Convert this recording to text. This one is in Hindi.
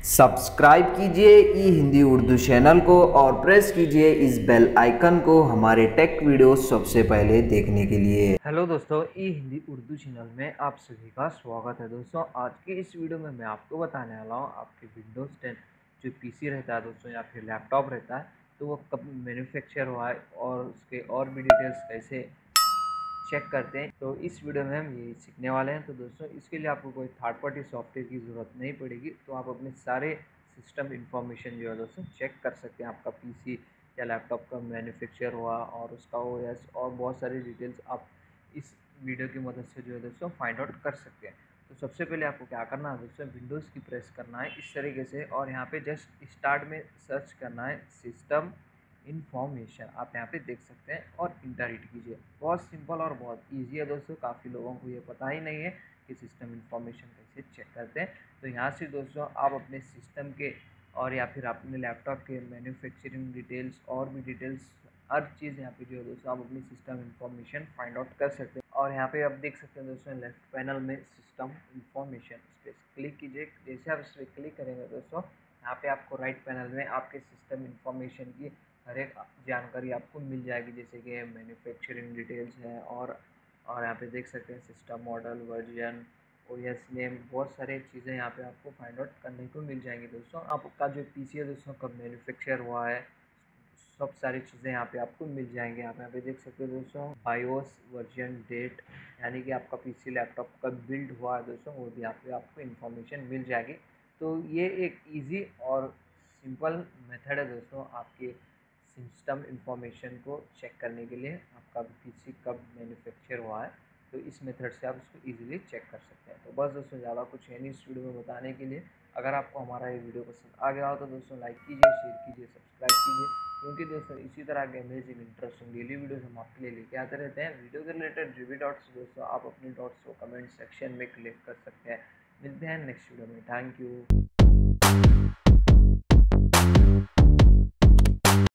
सब्सक्राइब कीजिए ई हिंदी उर्दू चैनल को और प्रेस कीजिए इस बेल आइकन को हमारे टेक वीडियो सबसे पहले देखने के लिए। हेलो दोस्तों, ई हिंदी उर्दू चैनल में आप सभी का स्वागत है। दोस्तों आज के इस वीडियो में मैं आपको बताने वाला हूँ आपके विंडोज़ 10 जो पीसी रहता है दोस्तों या फिर लैपटॉप रहता है, तो वो कब मैन्युफैक्चर हुआ है और उसके और भी डिटेल्स कैसे चेक करते हैं। तो इस वीडियो में हम यही सीखने वाले हैं। तो दोस्तों इसके लिए आपको कोई थर्ड पार्टी सॉफ्टवेयर की ज़रूरत नहीं पड़ेगी, तो आप अपने सारे सिस्टम इंफॉर्मेशन जो है दोस्तों चेक कर सकते हैं। आपका पीसी या लैपटॉप का मैन्युफैक्चर हुआ और उसका ओएस और बहुत सारी डिटेल्स आप इस वीडियो की मदद से जो है दोस्तों फाइंड आउट कर सकते हैं। तो सबसे पहले आपको क्या करना है दोस्तों, विंडोज़ की प्रेस करना है इस तरीके से और यहाँ पे जस्ट स्टार्ट में सर्च करना है सिस्टम इन्फॉर्मेशन। आप यहाँ पे देख सकते हैं और इंटर हिट कीजिए। बहुत सिंपल और बहुत इजी है दोस्तों, काफ़ी लोगों को ये पता ही नहीं है कि सिस्टम इन्फॉर्मेशन कैसे चेक करते हैं। तो यहाँ से दोस्तों आप अपने सिस्टम के और या फिर अपने लैपटॉप के मैन्युफैक्चरिंग डिटेल्स और भी डिटेल्स हर चीज़ यहाँ पे जो है दोस्तों आप अपनी सिस्टम इन्फॉर्मेशन फाइंड आउट कर सकते हैं। और यहाँ पे आप देख सकते हैं दोस्तों लेफ्ट पैनल में सिस्टम इन्फॉर्मेशन, इस पर क्लिक कीजिए। जैसे आप इस पर क्लिक करेंगे दोस्तों, यहाँ पे आपको राइट पैनल में आपके सिस्टम इन्फॉर्मेशन की हर एक जानकारी आपको मिल जाएगी, जैसे कि मैन्युफैक्चरिंग डिटेल्स हैं और यहाँ पे देख सकते हैं system model, version, OS name, बहुत सारे चीज़ें यहाँ पे आपको फाइंड आउट करने को मिल जाएंगी। दोस्तों आपका जो पीसी है दोस्तों कब मैन्युफैक्चर हुआ है, सब सारी चीज़ें यहाँ पे आपको मिल जाएंगे। आप यहाँ पे देख सकते हो दोस्तों बायोस, वर्जन, डेट, यानी कि आपका पीसी लैपटॉप कब बिल्ड हुआ है दोस्तों, वो भी यहाँ पे आपको इन्फॉर्मेशन मिल जाएगी। तो ये एक इजी और सिंपल मेथड है दोस्तों आपके सिस्टम इंफॉर्मेशन को चेक करने के लिए। आपका पीसी कब मैन्युफैक्चर हुआ है, तो इस मेथड से आप इसको इजीली चेक कर सकते हैं। तो बस दोस्तों ज़्यादा कुछ है नहीं इस वीडियो में बताने के लिए। अगर आपको हमारा ये वीडियो पसंद आ गया हो तो दोस्तों लाइक कीजिए, शेयर कीजिए, सब्सक्राइब कीजिए, क्योंकि दोस्तों इसी तरह के अमेजिंग इंटरेस्टिंग डेली वीडियोस हम आपके लिए लेके आते रहते हैं। वीडियो के रिलेटेड जो भी डाउट्स दोस्तों आप अपने डाउट्स को कमेंट सेक्शन में क्लिक कर सकते हैं। मिलते हैं नेक्स्ट वीडियो में। Thank you.